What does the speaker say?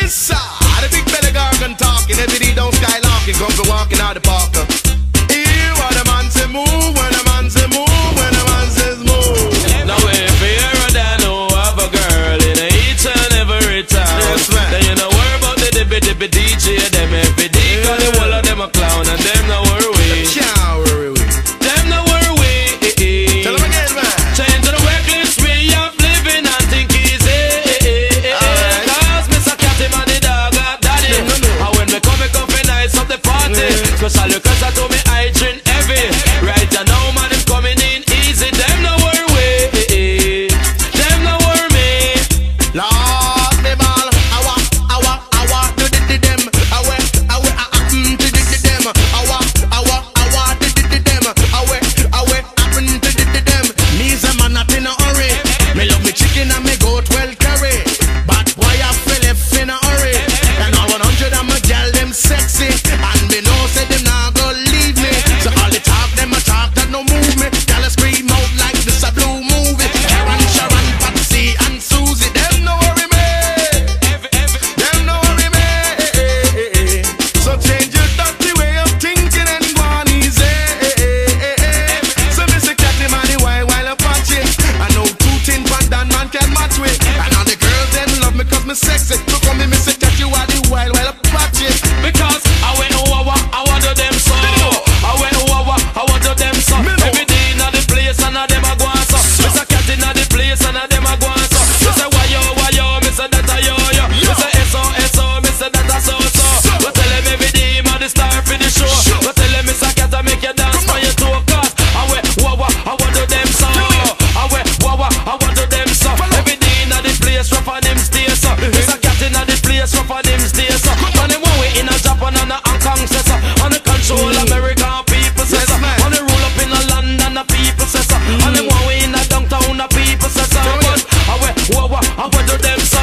Yes, sir. The big belly gargan talking. Every day down skylarking. Come for walking out the park. Hear what the man say move. When the man say move. When the man says move. Now if you're a dad who have a girl in each and every town, yes, man. then you know worry about the dippy DJ. Them every day, cause the whole of them a clown and them no worry. Can't worry we. Them no worry. Tell them again, man. Change the reckless way of living and think easy. Alright. Cause Mr. Catty man the dog got daddy. No. And when me come and nice up the party, special request I told me I drink heavy. Right now man is coming in easy. Them no worry. Them no worry me. Lord, me ball. Awa, do them. Awe, do them. Awa, do them. Awe, do them. Me's a man up in a hurry. Me love me chicken and me goat well curry. But boy I feel left in a hurry. And all 100 of my gal them sexy. And me know say them not go leave me. So all the talk them a talk that no move me. Gal a scream out like this a blue movie. Karen, Sharon, Patsy and Susie. Them no worry me. Them no worry me. So change your dirty way of thinking and go on easy. So Mr. Catty man the while I watch it. I know two tin pan Dan man can match with. And all the girls them love me cause me sexy. So come me Mr. Catty while the while I watch it. Because I went I want to them so. I went I want to them so. Every day in the place and them a go on so. Mr. Cat in the place and them a go on so. Mr. Why yo, Mr. Data yo. Mr. SO, Mr. Data so. But tell him every day man the star for the show. But tell him Mr. Cat I make you dance for your toe cause I went I want to them so. I went I want to them so. Every day in the place rough on them stay so. Mr. Cat in the place rough on them stay so. On them one way in a Japan and a Hong Kong says so. On the control American people says so. On the roll up in a London the people says so. On them one way in a downtown the people says so. But I want to them so.